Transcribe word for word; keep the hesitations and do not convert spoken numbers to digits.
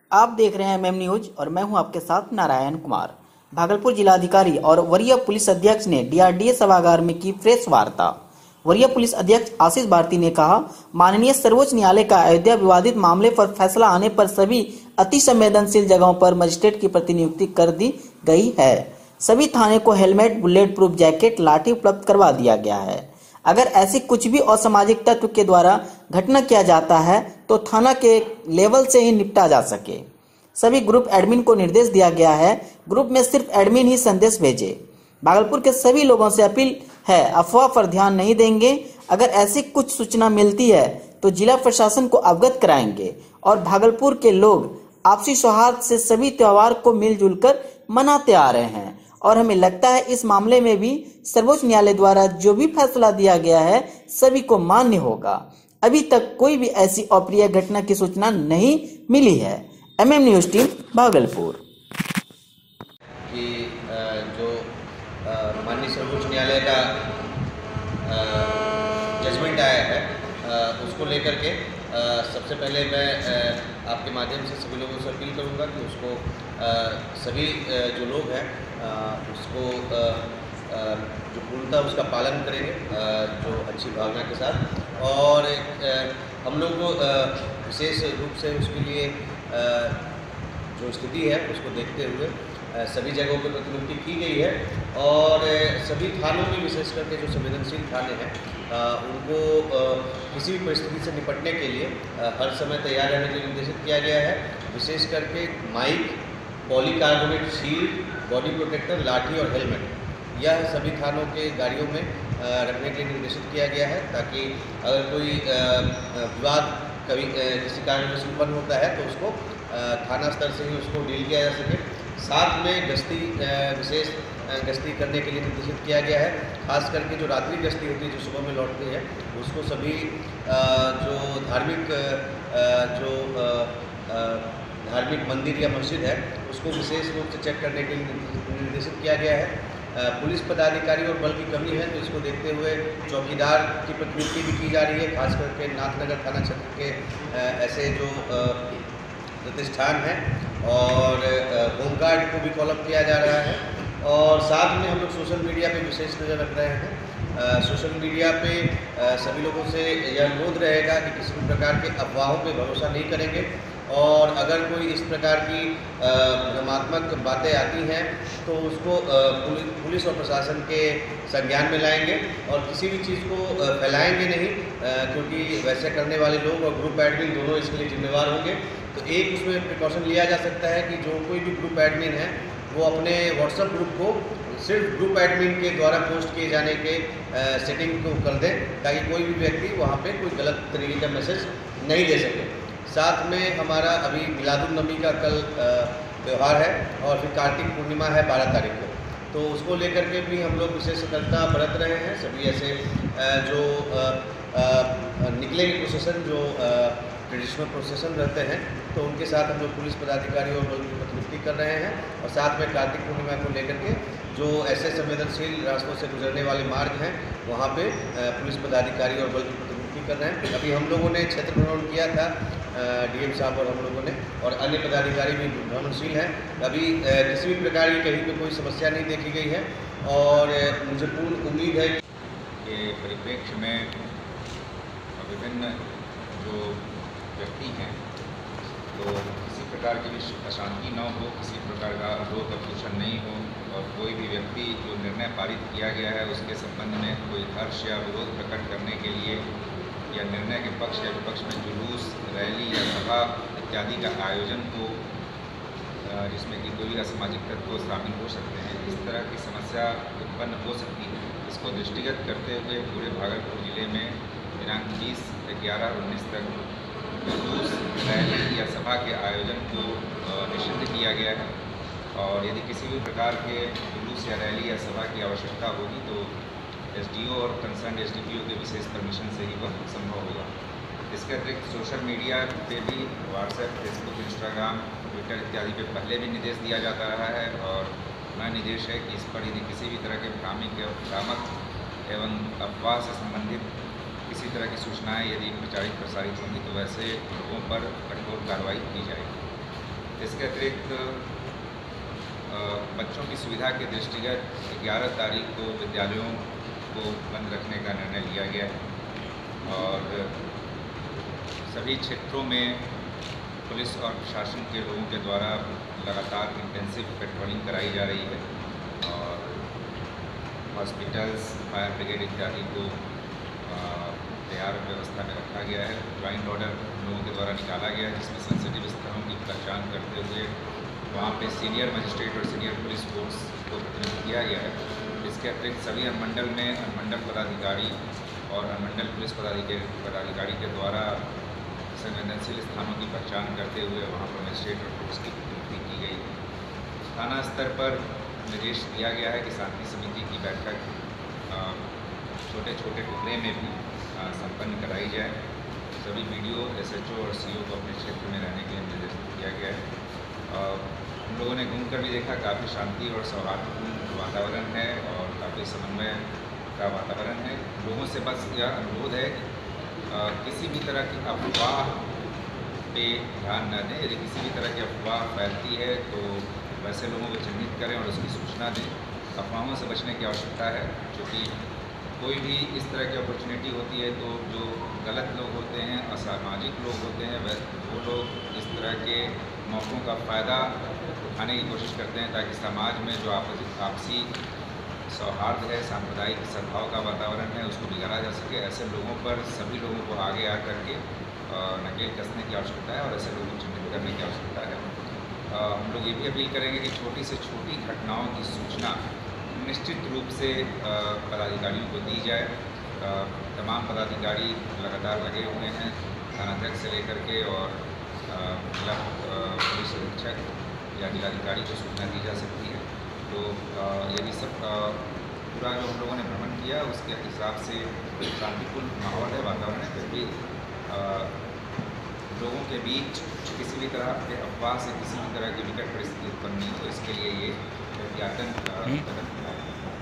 आप देख रहे हैं एम एम न्यूज और मैं हूं आपके साथ नारायण कुमार। भागलपुर जिलाधिकारी और वरीय पुलिस अधीक्षक ने डी आर डी ए सभागार में की प्रेस वार्ता। वरीय पुलिस अधीक्षक आशीष भारती ने कहा, माननीय सर्वोच्च न्यायालय का अयोध्या विवादित मामले पर फैसला आने पर सभी अति संवेदनशील जगहों पर मजिस्ट्रेट की प्रतिनियुक्ति कर दी गई है। सभी थाने को हेलमेट, बुलेट प्रूफ जैकेट, लाठी उपलब्ध करवा दिया गया है। अगर ऐसी कुछ भी असामाजिक तत्व के द्वारा घटना किया जाता है तो थाना के लेवल से ही निपटा जा सके। सभी ग्रुप एडमिन को निर्देश दिया गया है, ग्रुप में सिर्फ एडमिन ही संदेश भेजे। भागलपुर के सभी लोगों से अपील है, अफवाह पर ध्यान नहीं देंगे। अगर ऐसी कुछ सूचना मिलती है तो जिला प्रशासन को अवगत कराएंगे और भागलपुर के लोग आपसी सौहार्द से सभी त्योहार को मिलजुल कर मनाते आ रहे हैं और हमें लगता है इस मामले में भी सर्वोच्च न्यायालय द्वारा जो भी फैसला दिया गया है सभी को मान्य होगा। अभी तक कोई भी ऐसी अप्रिय घटना की सूचना नहीं मिली है। M M news team Bhagalpur. कि जो माननीय सर्वोच्च न्यायालय का जजमेंट आया है उसको लेकर के सबसे पहले मैं आपके माध्यम से सभी लोगों से अपील करूंगा कि उसको सभी जो लोग हैं उसको जो पूर्णतः उसका पालन करेंगे जो अच्छी भावना के साथ। और हम लोग को विशेष रूप से उसके लिए जो स्थिति है उसको देखते हुए सभी जगहों पर प्रतिनियुक्ति की गई है और सभी थानों में विशेष करके जो संवेदनशील थाने हैं उनको किसी भी परिस्थिति से निपटने के लिए हर समय तैयार रहने के लिए निर्देशित किया गया है। विशेष करके mic, polycarbonate shield, body protector, lathi और हेलमेट यह सभी थानों के गाड़ियों में रखने के लिए निर्देशित किया गया है ताकि अगर कोई विवाद कभी किसी कारण से उत्पन्न होता है तो उसको थाना स्तर से ही उसको डील किया जा सके। साथ में गश्ती विशेष गश्ती करने के लिए निर्देशित किया गया है। खास करके जो रात्रि गश्ती होती है जो सुबह में लौटती है उसको सभी जो धार्मिक जो धार्मिक मंदिर या मस्जिद है उसको विशेष रूप से चेक करने के लिए निर्देशित किया गया है। पुलिस पदाधिकारी और बल की कमी है तो इसको देखते हुए चौकीदार की प्रतिनियुक्ति भी की जा रही है। खास करके नाथनगर थाना क्षेत्र के ऐसे जो प्रतिष्ठान है और होमगार्ड को भी कॉल अप किया जा रहा है। और साथ में हम लोग सोशल मीडिया पे विशेष नज़र रख रहे हैं। सोशल मीडिया पे आ, सभी लोगों से यह अनुरोध रहेगा कि किसी भी प्रकार के अफवाहों पे भरोसा नहीं करेंगे और अगर कोई इस प्रकार की भ्रमात्मक बातें आती हैं तो उसको पुलिस, पुलिस और प्रशासन के संज्ञान में लाएंगे और किसी भी चीज़ को फैलाएंगे नहीं, क्योंकि वैसे करने वाले लोग और ग्रुप एडमिन दोनों इसके लिए जिम्मेवार होंगे। तो एक उसमें प्रिकॉशन लिया जा सकता है कि जो कोई भी ग्रुप एडमिन है वो अपने व्हाट्सएप ग्रुप को सिर्फ ग्रुप एडमिन के द्वारा पोस्ट किए जाने के सेटिंग को कर दें ताकि कोई भी व्यक्ति वहाँ पे कोई गलत तरीके का मैसेज नहीं दे सके। साथ में हमारा अभी मिलादुन्नबी का कल त्यौहार है और फिर कार्तिक पूर्णिमा है बारह तारीख को, तो उसको लेकर के भी हम लोग विशेष सतर्कता बरत रहे हैं। सभी ऐसे जो निकलेंगे प्रोसेसन जो ट्रेडिशनल प्रोसेसन रहते हैं तो उनके साथ हम लोग पुलिस पदाधिकारी और बल की प्रतिनियुक्ति कर रहे हैं। और साथ में कार्तिक पूर्णिमा को लेकर के जो ऐसे संवेदनशील रास्तों से गुजरने वाले मार्ग हैं वहाँ पे पुलिस पदाधिकारी और बल की प्रतिनियुक्ति कर रहे हैं। अभी हम लोगों ने क्षेत्र भ्रमण किया था, डीएम साहब और हम लोगों ने, और अन्य पदाधिकारी भी भ्रमणशील हैं। अभी किसी भी प्रकार की कहीं पर कोई समस्या नहीं देखी गई है और मुझे पूर्ण उम्मीद है कि परिप्रेक्ष्य में विभिन्न जो व्यक्ति हैं तो किसी प्रकार की भी अशांति न हो, किसी प्रकार का विरोध प्रदूषण नहीं हो और कोई भी व्यक्ति जो निर्णय पारित किया गया है उसके संबंध में कोई हर्ष या विरोध प्रकट करने के लिए या निर्णय के पक्ष या विपक्ष में जुलूस, रैली या सभा इत्यादि का आयोजन हो जिसमें कि कोई भी असामाजिक तत्व शामिल हो सकते हैं, इस तरह की समस्या उत्पन्न हो सकती है। इसको दृष्टिगत करते हुए पूरे भागलपुर जिले में दिनांक बीस ग्यारह उन्नीस तक जुलूस, रैली या सभा के आयोजन को निषिद्ध किया गया है और यदि किसी भी प्रकार के जुलूस या रैली या सभा की आवश्यकता होगी तो एसडीओ और कंसर्न एसडीपीओ के विशेष परमिशन से ही वह संभव होगा। इसके अतिरिक्त सोशल मीडिया पे भी व्हाट्सएप, फेसबुक, इंस्टाग्राम, ट्विटर इत्यादि पे पहले भी निर्देश दिया जाता रहा है और नया निर्देश है कि इस पर यदि किसी भी तरह के भ्रामक भ्रामक एवं अफवाह से संबंधित किसी तरह की सूचनाएं यदि प्रचारित प्रसारित होंगी तो वैसे लोगों पर कठोर कार्रवाई की जाएगी। इसके अतिरिक्त बच्चों की सुविधा के दृष्टिगत ग्यारह तारीख को विद्यालयों को बंद रखने का निर्णय लिया गया है और सभी क्षेत्रों में पुलिस और प्रशासन के लोगों के द्वारा लगातार इंटेंसिव पेट्रोलिंग कराई जा रही है और हॉस्पिटल्स, फायर ब्रिगेड इत्यादि को तैयार व्यवस्था में रखा गया है। ज्वाइंट ऑर्डर लोगों के द्वारा निकाला गया है जिसमें सेंसिटिव स्थानों की पहचान करते हुए वहाँ पे सीनियर मजिस्ट्रेट और सीनियर पुलिस फोर्स को प्रतिनिधित्व किया गया है। इसके अतिरिक्त सभी अनुमंडल में अनुमंडल पदाधिकारी और अनुमंडल पुलिस पदाधिकारी पदाधिकारी के द्वारा संवेदनशील स्थानों की पहचान करते हुए वहाँ पर मजिस्ट्रेट और पुलिस की नियुक्ति की गई। थाना स्तर पर निर्देश दिया गया है कि शांति समिति की बैठक छोटे छोटे टुकड़े में भी संपन्न कराई जाए। सभी बीडीओ, एसएचओ और सीओ को अपने क्षेत्र में रहने के लिए निर्देश दिया गया है। हम लोगों ने घूमकर भी देखा, काफ़ी शांति और सौहार्दपूर्ण वातावरण है और काफ़ी समन्वय का वातावरण है। लोगों से बस यह अनुरोध है कि किसी भी तरह की अफवाह पे ध्यान न दें। यदि किसी भी तरह की अफवाह फैलती है तो वैसे लोगों को चिन्हित करें और उसकी सूचना दें। अफवाहों से बचने की आवश्यकता है, क्योंकि कोई भी इस तरह की अपॉर्चुनिटी होती है तो जो गलत लोग होते हैं, असामाजिक लोग होते हैं, वह वो लोग इस तरह के मौक़ों का फ़ायदा उठाने की कोशिश करते हैं ताकि समाज में जो आपसी आपसी सौहार्द है, सांप्रदायिक सद्भाव का वातावरण है, उसको बिगाड़ा जा सके। ऐसे लोगों पर सभी लोगों को आगे आकर के नकेल कसने की आवश्यकता है और ऐसे लोगों को चिन्हित करने की आवश्यकता है। हम लोग ये भी अपील करेंगे कि छोटी से छोटी घटनाओं की सूचना निश्चित रूप से पदाधिकारियों को दी जाए। तमाम पदाधिकारी लगातार लगे हुए हैं, थानाध्यक्ष से लेकर के और जिला पुलिस अधीक्षक या जिलाधिकारी को सूचना दी जा सकती है। तो यदि सब पूरा जो हम लोगों ने भ्रमण किया उसके हिसाब से शांतिपूर्ण माहौल है, वातावरण है, फिर भी लोगों के बीच किसी भी तरह के अफवाह से किसी भी तरह की विकट परिस्थिति उत्पन्न नहीं हो, इसके लिए ये एहतियातन कदम उठाया है।